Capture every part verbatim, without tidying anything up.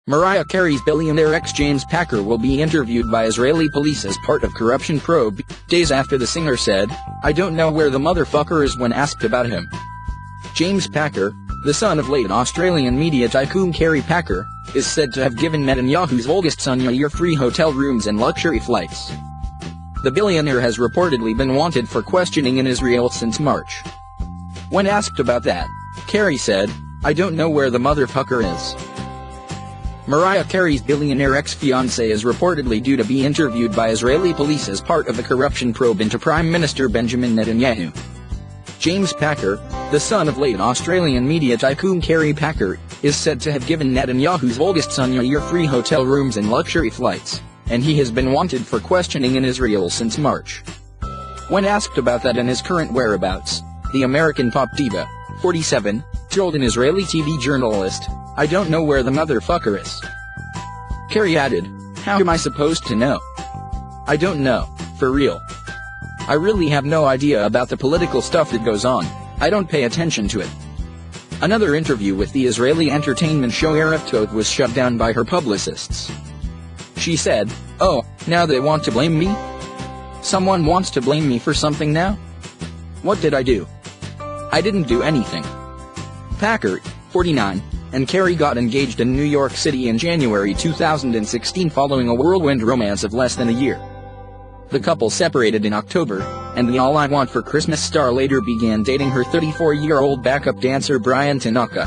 Mariah Carey's billionaire ex James Packer will be interviewed by Israeli police as part of corruption probe, days after the singer said, "I don't know where the motherfucker is" when asked about him. James Packer, the son of late Australian media tycoon Kerry Packer, is said to have given Netanyahu's oldest son Yair free hotel rooms and luxury flights. The billionaire has reportedly been wanted for questioning in Israel since March. When asked about that, Kerry said, "I don't know where the motherfucker is." Mariah Carey's billionaire ex-fiancé is reportedly due to be interviewed by Israeli police as part of a corruption probe into Prime Minister Benjamin Netanyahu. James Packer, the son of late Australian media tycoon Kerry Packer, is said to have given Netanyahu's oldest son Yair free hotel rooms and luxury flights, and he has been wanted for questioning in Israel since March. When asked about that and his current whereabouts, the American pop diva, forty-seven, told an Israeli T V journalist, "I don't know where the motherfucker is." Kerry added, "How am I supposed to know? I don't know, for real. I really have no idea about the political stuff that goes on. I don't pay attention to it." Another interview with the Israeli entertainment show Erev Tov was shut down by her publicists. She said, "Oh, now they want to blame me? Someone wants to blame me for something now? What did I do? I didn't do anything." Packer, forty-nine, and Kerry got engaged in New York City in January two thousand sixteen following a whirlwind romance of less than a year. The couple separated in October, and the All I Want for Christmas star later began dating her thirty-four-year-old backup dancer Brian Tanaka.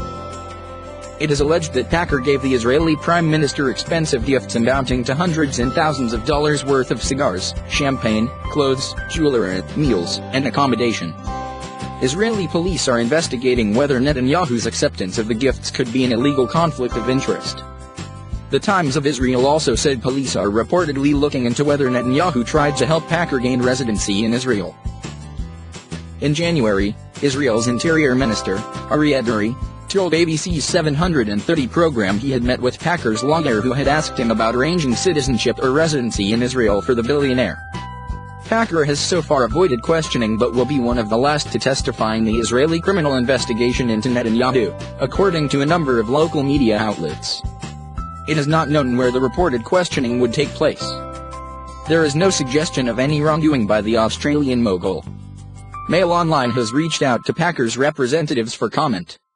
It is alleged that Packer gave the Israeli Prime Minister expensive gifts amounting to hundreds and thousands of dollars worth of cigars, champagne, clothes, jewelry, meals, and accommodation. Israeli police are investigating whether Netanyahu's acceptance of the gifts could be an illegal conflict of interest. The Times of Israel also said police are reportedly looking into whether Netanyahu tried to help Packer gain residency in Israel. In January, Israel's Interior Minister, Aryeh Deri, told A B C's seven thirty program he had met with Packer's lawyer who had asked him about arranging citizenship or residency in Israel for the billionaire. Packer has so far avoided questioning but will be one of the last to testify in the Israeli criminal investigation into Netanyahu, according to a number of local media outlets. It is not known where the reported questioning would take place. There is no suggestion of any wrongdoing by the Australian mogul. Mail Online has reached out to Packer's representatives for comment.